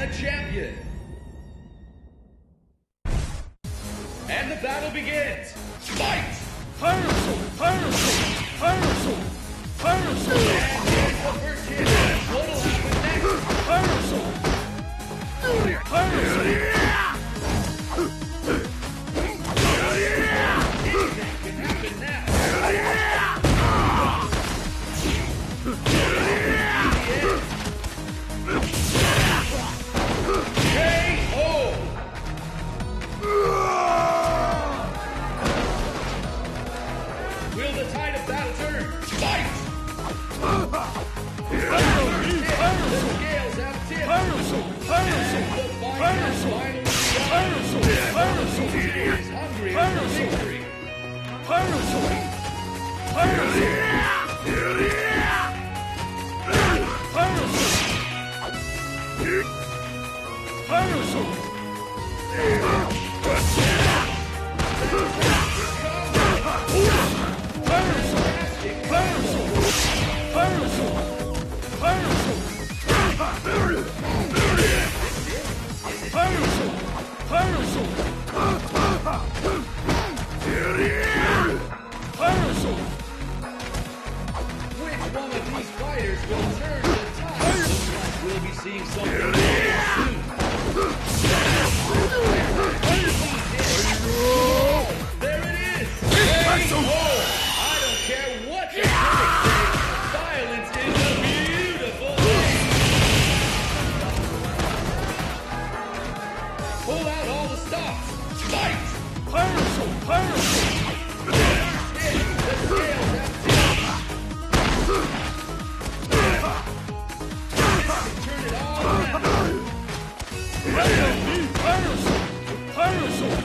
a champion. And the battle begins. Fight! Fire Soul! Fire Soul! Fire Soul! Fire Soul! And here's the first hit. What'll happen next? Fire Soul! Fire Soul! Anything can happen now. Will the tide of battle turn? Fight! The scales have tipped. Fire Soul! Fire Soul! The fight Fire has Soul! finally Fire Soul! Fire Soul! begun. Is hungry Fire for Soul! victory. Fire Soul! Fire Soul! Fire Soul! Fire Soul! Fire Soul! Fire Soul! Fire Soul! Fire Soul! Fire Soul! Fire Soul! Fire Soul! Which one of these fighters will turn the tide? Looks like we'll be seeing something soon. There it is! KO! I don't care what the critics say. Violence is a beautiful thing. Pull out all the stops. Fight! Fire Soul! Fire Soul! The scales have tipped. This can turn it all around. Fire Soul! Fire Soul!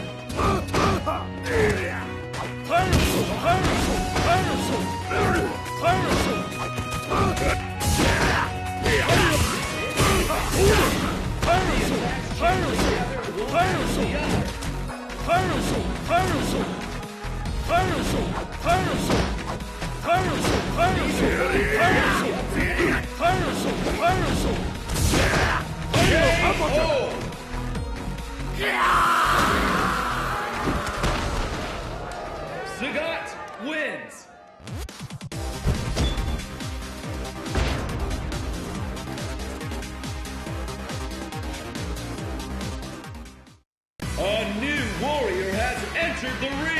Fire Soul! Fire Soul! Fire Soul! Fire Soul! Fire Soul! Fire Soul! Fire Soul! Fire Soul! Fire Soul! Fire Soul! Fire Soul! Fire Soul! Fire Soul! Fire Soul! Fire Soul! Sagat wins. A new warrior has entered the ring.